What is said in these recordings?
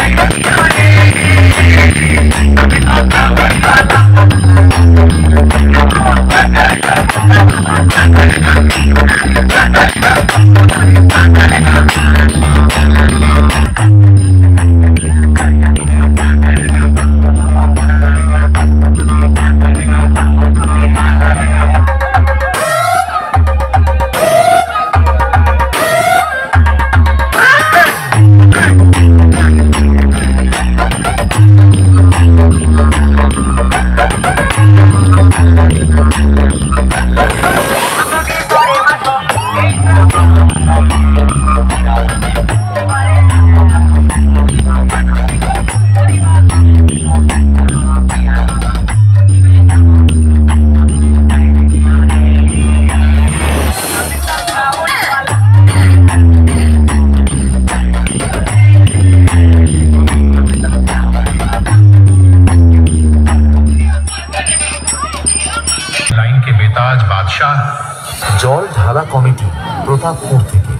जलधारा कमिटी प्रतापपुर থেকে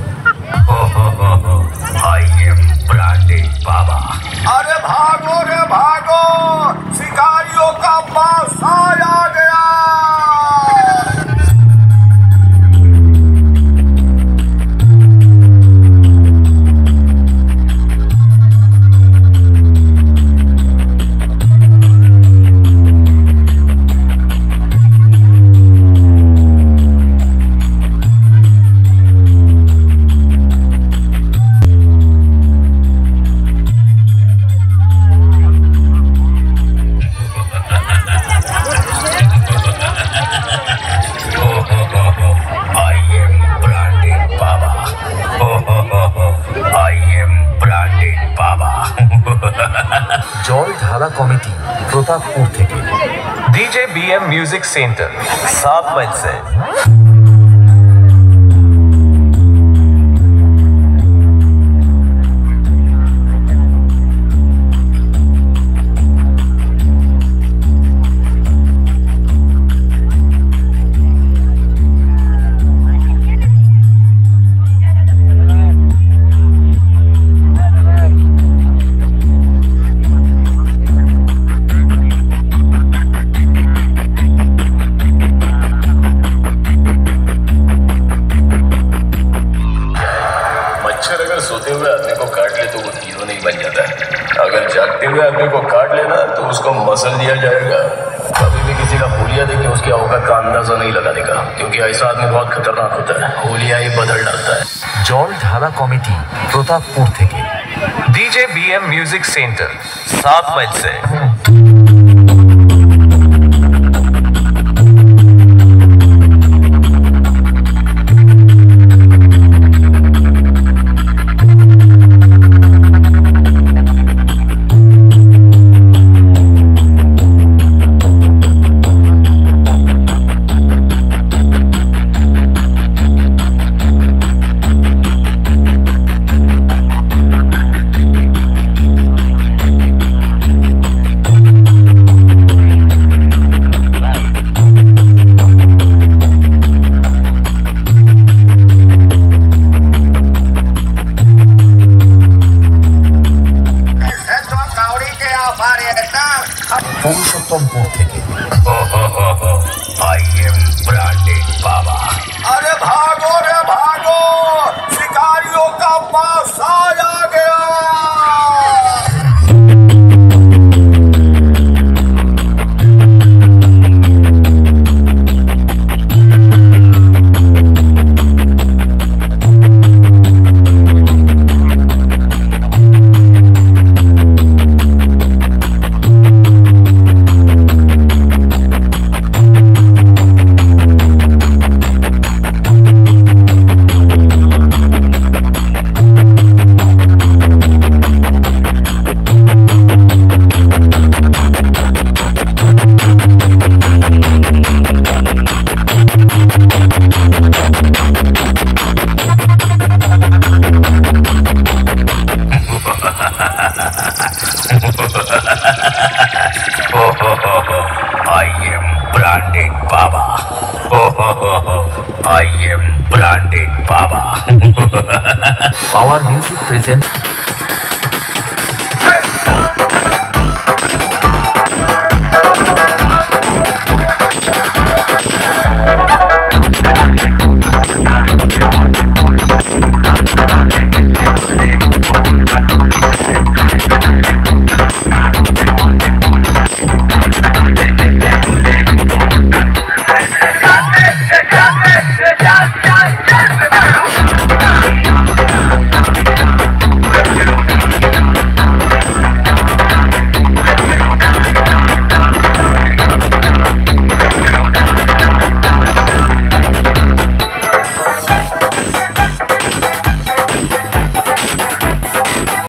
आई am branded बाबा। अरे भागो रे भागो, शिकारियों का पासा आ गया। जलधारा कमिटी प्रतापपुर থেকে डीजे बीएम म्यूजिक सेंटर 7 माइल से। अगर सोते हुए आदमी को काट ले तो वो हीरो नहीं बन जाता। अगर जागते हुए आदमी को काट लेना तो उसको मसल दिया जाएगा। कभी भी किसी का हुलिया देख के उसकी औकात का अंदाजा नहीं लगाने का, क्योंकि ऐसा आदमी बहुत खतरनाक होता है, हुलिया ही बदल डालता है। जलधारा कमिटी प्रतापपुर থেকে डीजे बीएम म्यूजिक सेंटर 7 माइल से। पुरुषोत्तमपुर থেকে आई एम ब्रांडेड बाबा। अरे भागो रे भागो, शिकारियों का पासा आ गया। आई am branded Baba. I am branded Baba. Power music present